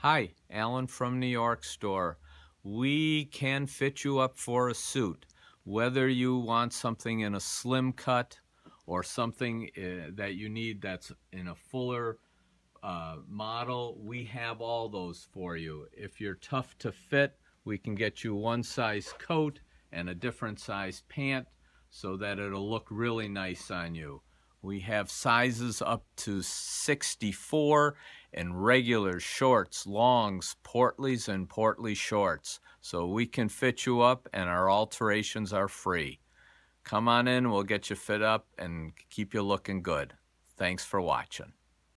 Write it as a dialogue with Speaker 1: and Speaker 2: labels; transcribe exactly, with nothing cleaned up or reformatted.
Speaker 1: Hi, Alan from New York store. We can fit you up for a suit, whether you want something in a slim cut or something uh, that you need that's in a fuller uh, model. We have all those for you. If you're tough to fit, we can get you one size coat and a different size pant so that it'll look really nice on you. We have sizes up to sixty-four in regular shorts, longs, portlies, and portly shorts. So we can fit you up, and our alterations are free. Come on in, we'll get you fit up and keep you looking good. Thanks for watching.